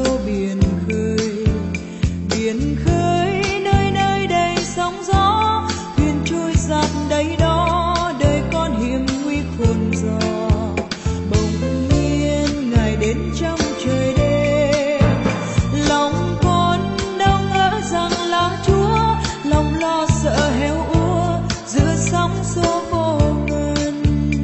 biển khơi, biển khơi nơi nơi đầy sóng gió, thuyền trôi giạt đây đó đời con hiểm nguy khôn gió. Bỗng nhiên ngài đến trong trời đêm, lòng con đâu ngỡ rằng là Chúa, lòng lo sợ héo úa giữa sóng xô vô ngần.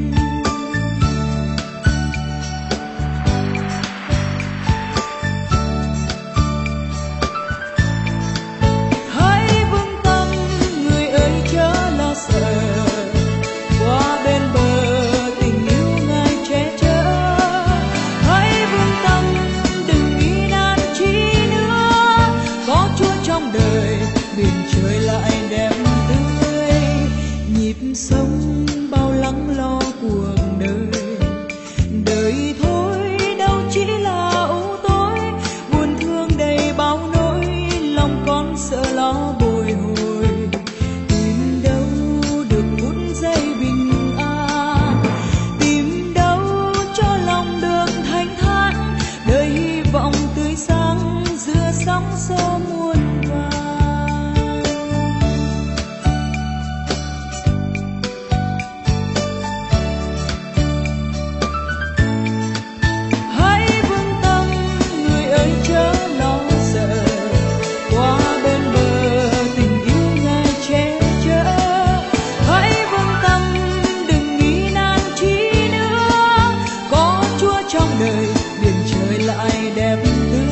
Hãy vững tâm người ơi chớ lo sợ, qua bên bờ tình yêu ngài che chở. Hãy vững tâm đừng nghĩ nan chi nữa, có Chúa trong đời biển trời lại đẹp tươi. Nhịp sống bao lắng lo cuộc đời, đời thôi đâu chỉ là u tối, buồn thương đầy bao nỗi, lòng con sợ lo bồi hồi. Tìm đâu được phút giây bình an, tìm đâu cho lòng được thanh thản, đời hy vọng tươi sáng giữa sóng xô muôn vàn. Hãy vững tâm người ơi chớ lo sợ, qua bên bờ tình yêu ngài che chở. Hãy vững tâm đừng nghĩ nan chi nữa, có Chúa trong đời biển trời lại đẹp tươi.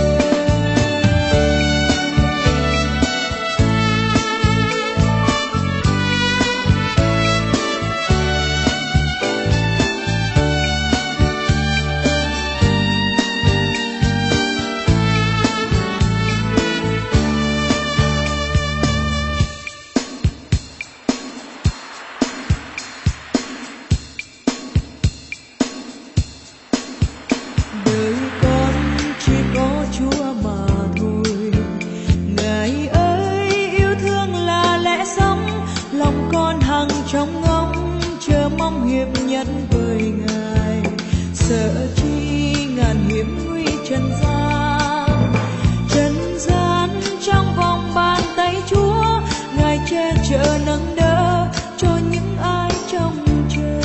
Đời con chỉ có Chúa mà thôi, ngài ơi yêu thương là lẽ sống, lòng con hằng trong ngóng chờ mong hiệp nhất với ngài. Sợ chi ngàn hiểm nguy trần gian trong vòng bàn tay Chúa, ngài che chở nâng đỡ cho những ai trông chờ.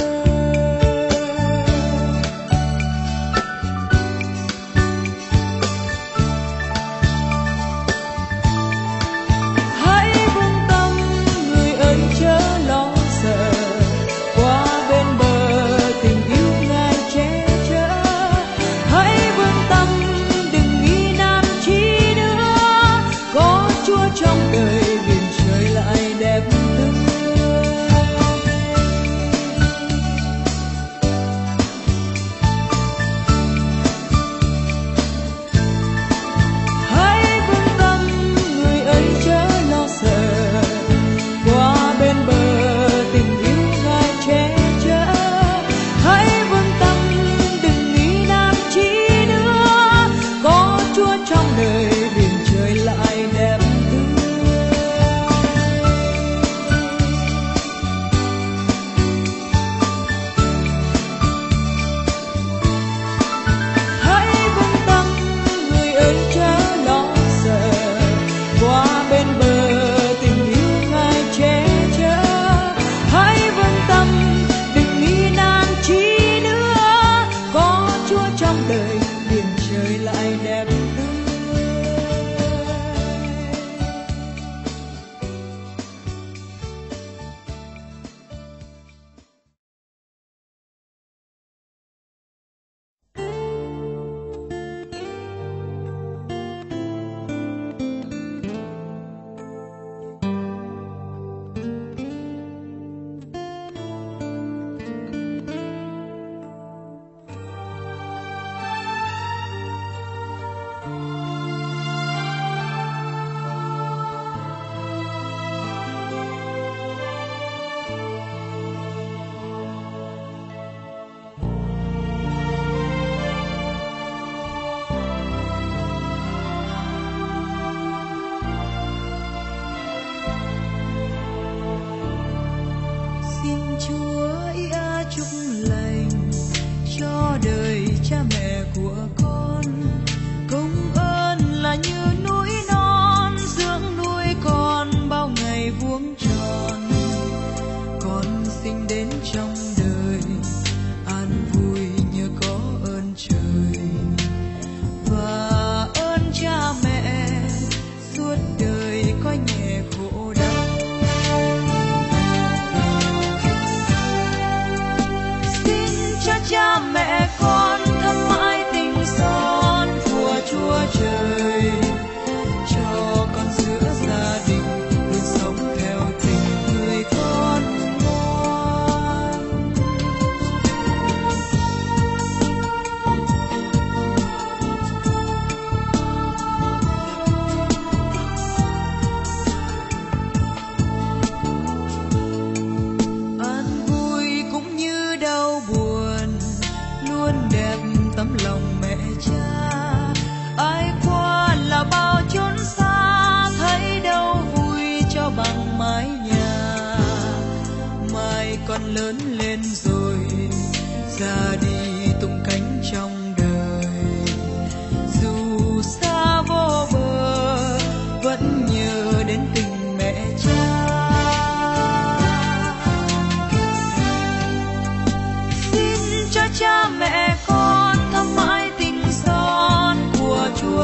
Hãy vững tâm người ơi chớ lo sợ, qua bên bờ tình yêu ngài che chở. Hãy vững tâm đừng nghĩ nan chi nữa, có Chúa trong đời biển trời lại đẹp tươi. Hãy vững tâm người ơi chớ lo sợ, qua bên bờ tình yêu ngài che chở. Hãy vững tâm đừng nghĩ nan chi nữa, có Chúa trong đời biển trời lại đẹp tươi. Hãy vững tâm người ơi chớ lo sợ, qua bên bờ tình yêu ngài che chở. Hãy vững tâm đừng nghĩ nan chi nữa, có Chúa trong đời biển trời lại đẹp tươi.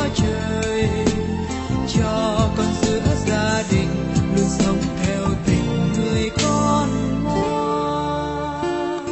Chúa Trời, cho con giữa gia đình luôn sống theo tình người con ngoan.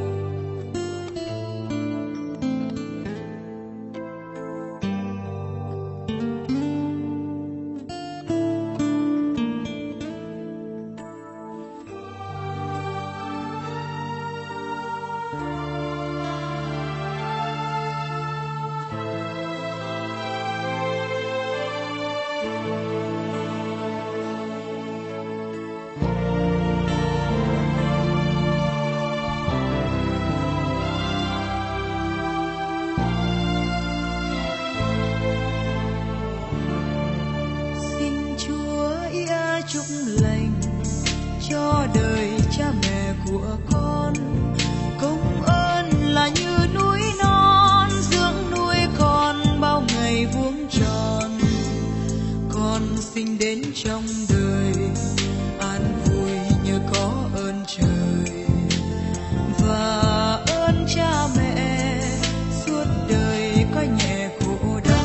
Chúc lành cho đời cha mẹ của con, công ơn là như núi non dưỡng nuôi con bao ngày vuông tròn. Con sinh đến trong đời an vui nhờ có ơn trời và ơn cha mẹ suốt đời có nhẹ khổ đau.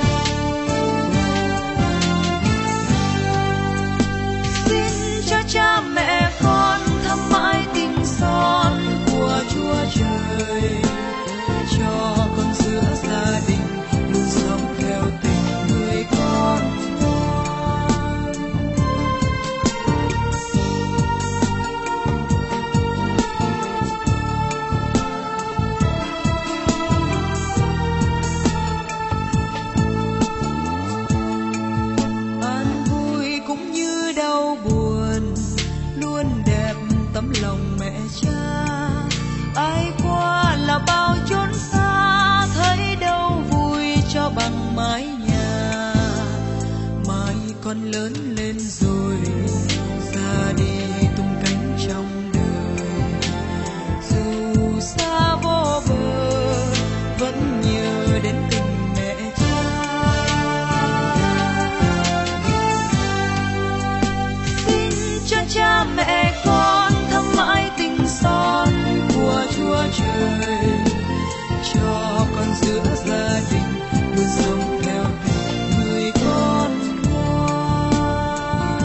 Cha mẹ con thắm mãi tình son của Chúa Trời, cho con giữa gia đình luôn sống theo tình người con ngoan. An vui cũng như đau buồn luôn đẹp tấm lòng mẹ cha, ai qua là bao chốn xa thấy đâu vui cho bằng mái nhà. Mai con lớn lên rồi ra đi tung cánh trong đời, dù xa vô bờ vẫn nhớ đến tình mẹ cha. Xin cho cha mẹ con thắm mãi tình son của Chúa Trời, cho con giữa gia đình luôn sống theo tình người con ngoan.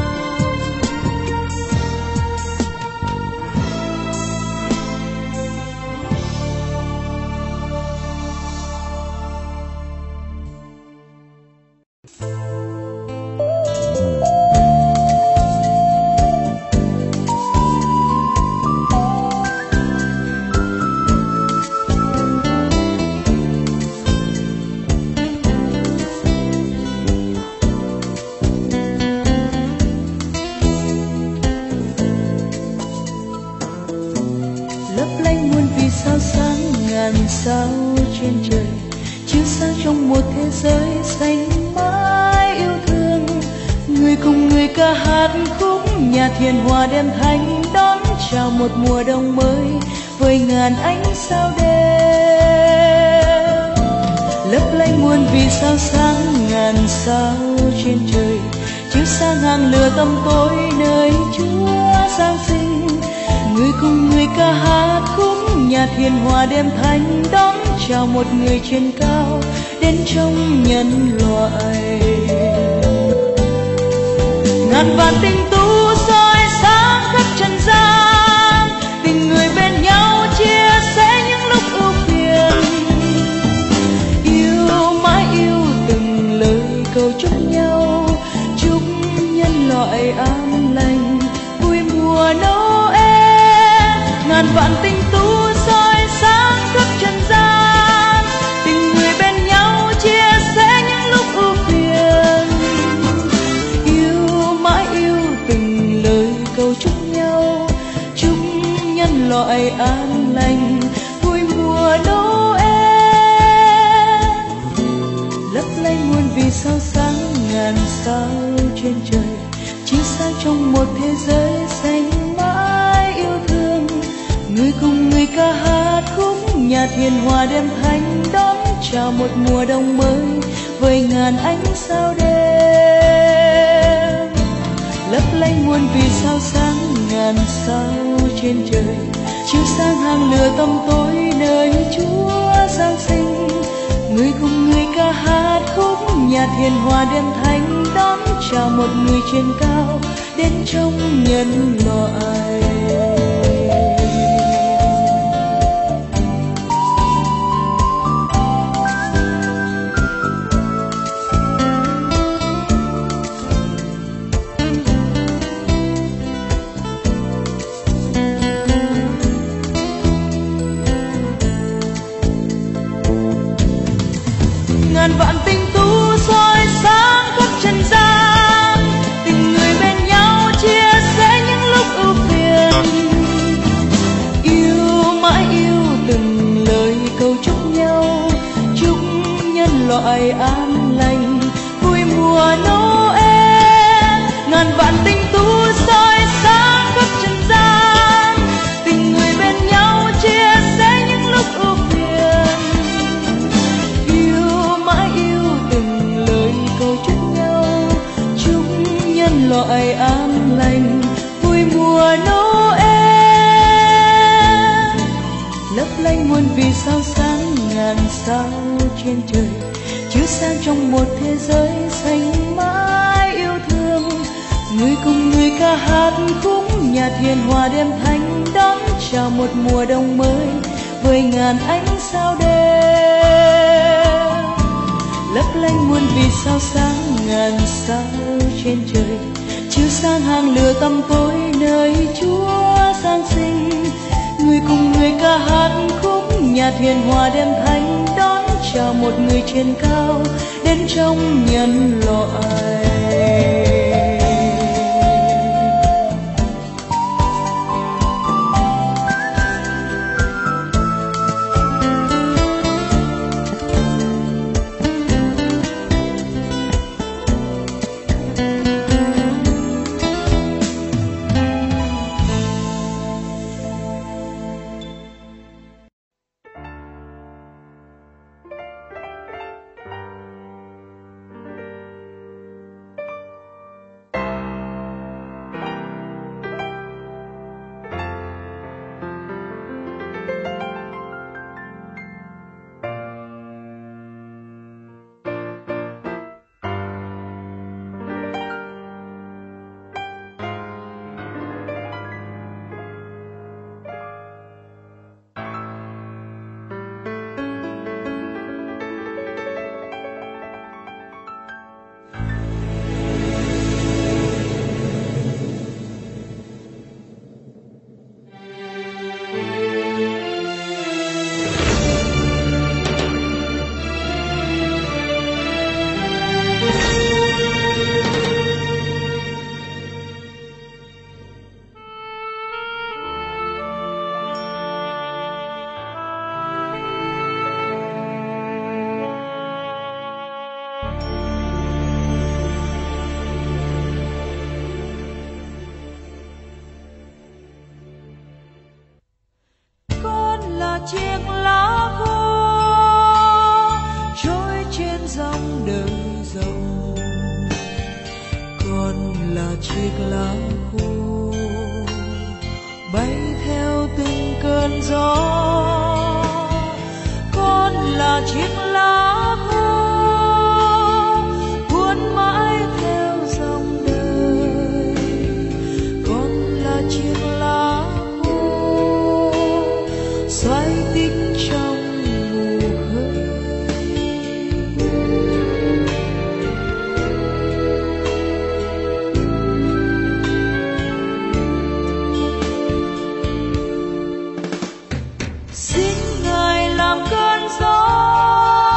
Sao trên trời chiếu sáng trong một thế giới xanh mãi yêu thương, người cùng người ca hát khúc nhà thiền hòa đem thanh đón chào một mùa đông mới với ngàn ánh sao đêm lấp lánh muôn vì sao sáng. Ngàn sao trên trời chiếu sáng hàng lửa tăm tối nơi Chúa Giáng sinh, người cùng người ca hát khúc nhà thiền hòa đem thanh đón chào một người trên cao đến trong nhân loại. Ngàn vạn tình tú soi sáng khắp trần gian, tình người bên nhau chia sẻ những lúc ưu phiền, yêu mãi yêu từng lời cầu chúc nhau, chúc nhân loại an lành vui mùa Noel. Ngàn vạn tình tú soi sáng khắp trần gian, tình người bên nhau chia sẻ những lúc ưu phiền, yêu mãi yêu từng lời cầu chúc nhau, chúc nhân loại an lành vui mùa Noel. Lấp lánh muôn vì sao sáng. Ngàn sao trên trời chiếu sáng trong một thế giới xanh mãi yêu thương, người cùng người ca hát khúc nhà thiền hòa đem thanh đón chào một mùa đông mới với ngàn ánh sao đêm lấp lánh muôn vì sao sáng. Ngàn sao trên trời chiếu sáng hàng lửa tăm tối nơi Chúa Giáng sinh, người cùng người ca hát khúc hiền hòa đêm thánh đón chào một người trên cao đến trong nhân loại. Ngàn vạn tinh tú soi sáng khắp trần gian, tình người bên nhau chia sẻ những lúc ưu phiền. Yêu mãi yêu từng lời cầu chúc nhau, chúc nhân loại an lành vui mùa Noel. Ngàn vạn tinh tú soi sáng khắp trần gian, tình người bên nhau chia sẻ những lúc ưu phiền. Loại an lành vui mùa Noel. Lấp lánh muôn vì sao sáng ngàn sao trên trời, chiếu sáng trong một thế giới xanh mãi yêu thương. Người cùng người ca hát khúc nhạc hiền hòa đêm thánh đón chào một mùa đông mới với ngàn ánh sao đêm. Lấp lánh muôn vì sao sáng ngàn sao trên trời, chiếu sáng hàng lửa tăm tối nơi Chúa Giáng sinh. Người cùng người ca hát khúc nhạc hiền hòa đêm thánh đón chào một người trên cao đến trong nhân loại. Chiếc lá khô trôi trên dòng đời giàu, con là chiếc lá khô bay theo từng cơn gió. Con là chiếc lá khô cuốn mãi theo dòng đời. Con là chiếc lá xoay tích trong mù khơi. Xin Ngài làm cơn gió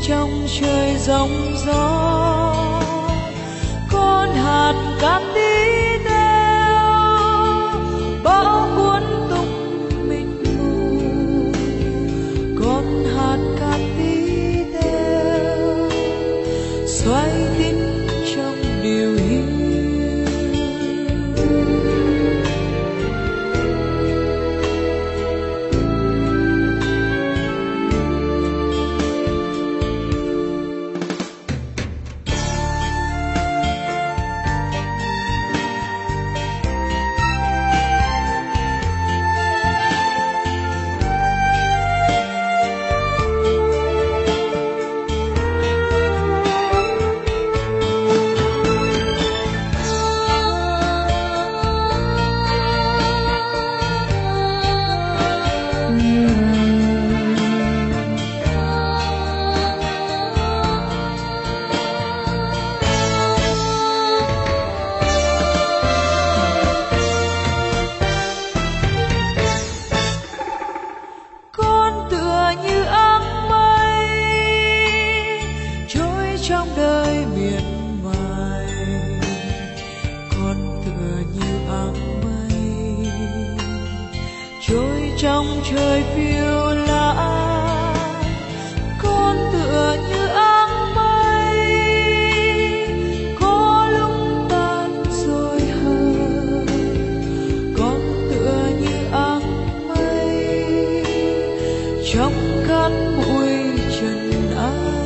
trong trời giông gió. Con hạt cát tí teo bão cuốn tung mình mù. Con hạt cát tí teo xoay tít trong điều hiu. Trong đời miệt mài, con tựa như áng mây trôi trong trời phiêu lãng. Con tựa như áng mây có lúc tan rồi hờ. Con tựa như áng mây trong cát bụi trần ai.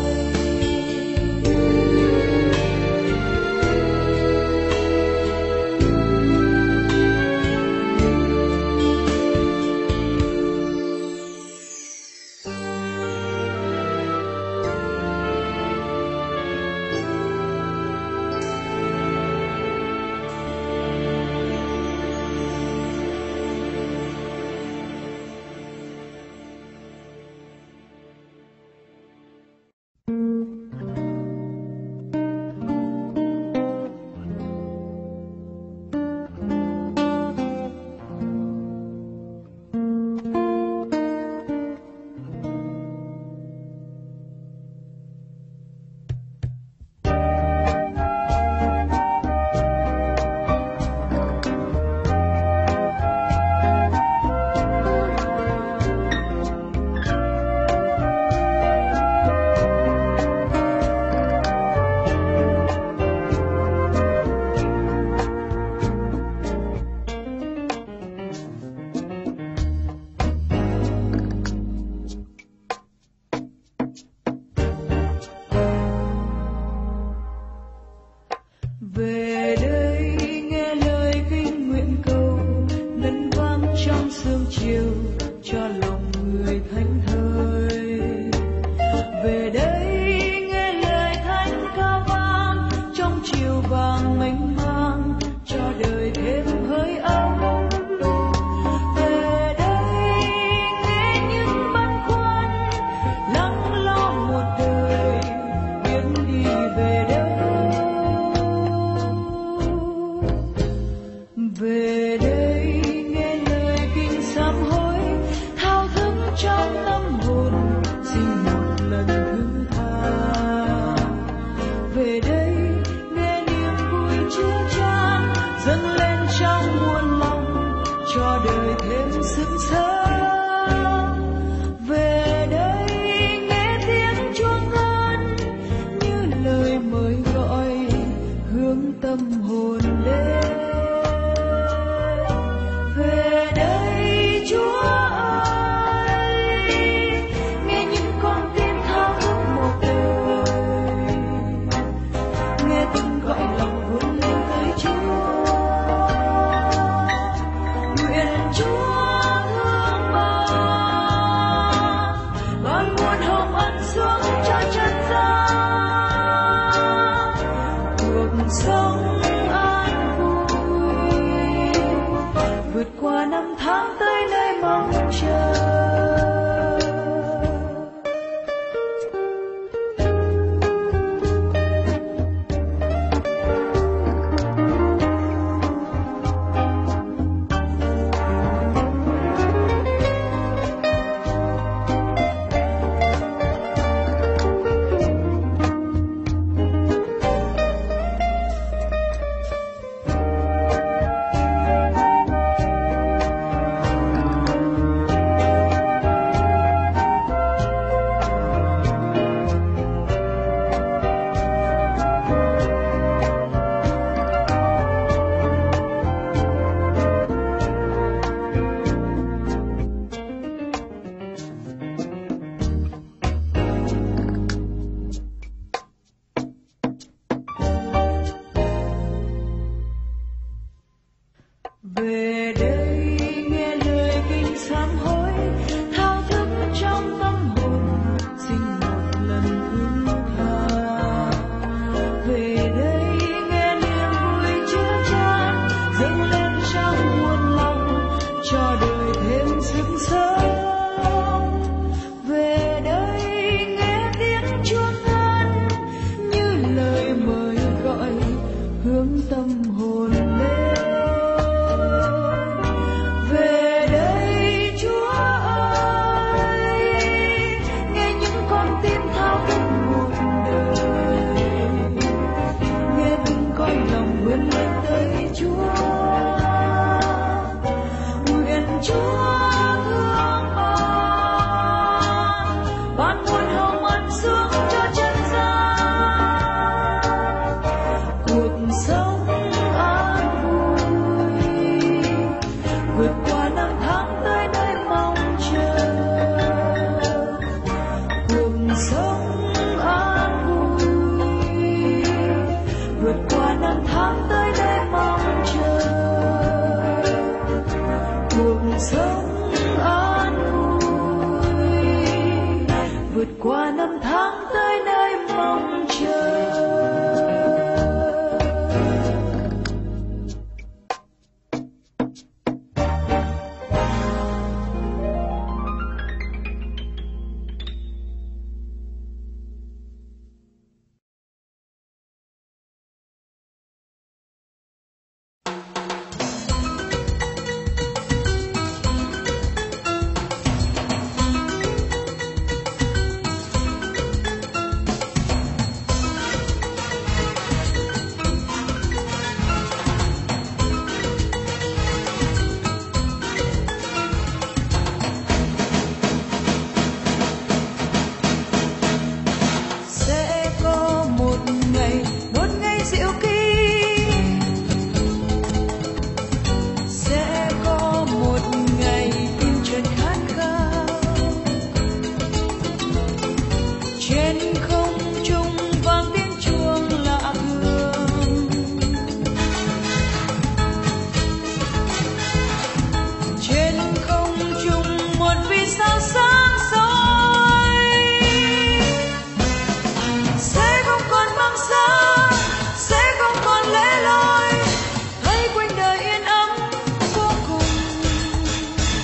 vượt qua năm tháng tới nơi mong chờ.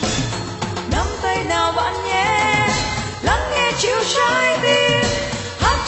Chiều trái tim hát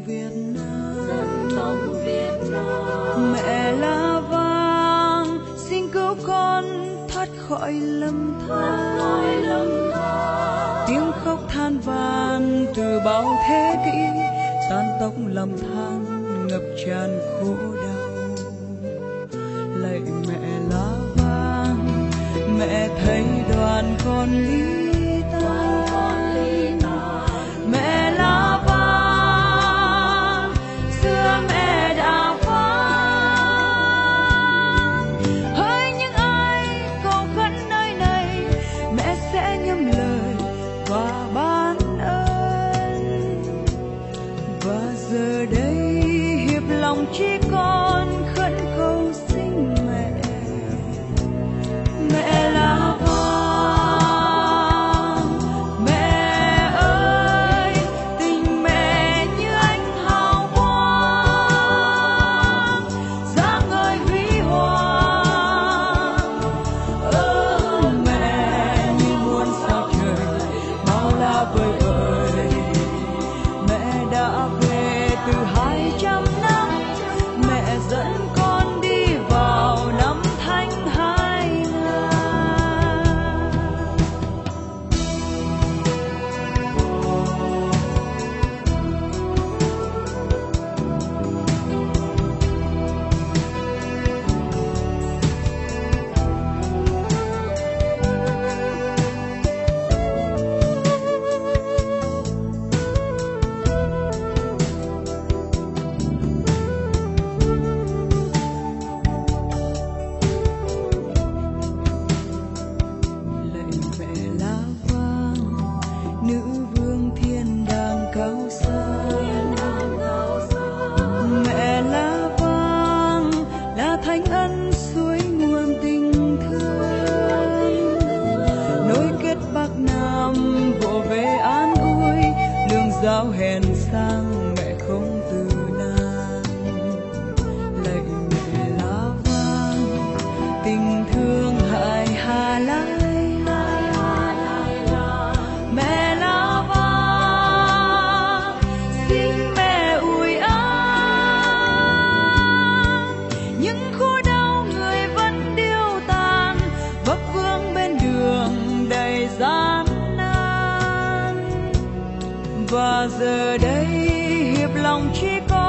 Việt Nam. Mẹ lá vàng xin cứu con thoát khỏi lầm than. Tiếng khóc than van từ bao thế kỷ, tan tóc lầm than ngập tràn khổ đau. Lạy mẹ lá vàng, mẹ thấy đoàn con ly tan. Mẹ lá vàng, xưa mẹ đã phán, hỡi những ai cầu khấn nơi này, mẹ sẽ nhầm lời và ban ơn. Và giờ đây hiệp lòng chỉ con khẩn cầu xin mẹ. Mẹ lá vàng, mẹ ơi, tình mẹ như ánh hào quang, sáng ngời huy hoàng. Mẹ như muôn sao trời bao la vời vợi, mẹ đã về từ 200 năm, mẹ dẫn con đi vào năm Thánh 2000. Lạy mẹ lá vàng, nữ vương thiên đàng cao xa. Mẹ lá vàng là thánh ân suối nguồn tình thương, nối kết Bắc Nam vỗ về an ủi, lương giáo hèn sang mẹ không từ nan. Lạy mẹ lá vàng, tình thương hại hà lai. Mẹ lá vàng, xin mẹ ủi an, những khổ đau người vẫn điêu tàn, vấp vướng bên đường đầy gian nan. Và giờ đây hiệp lòng chỉ có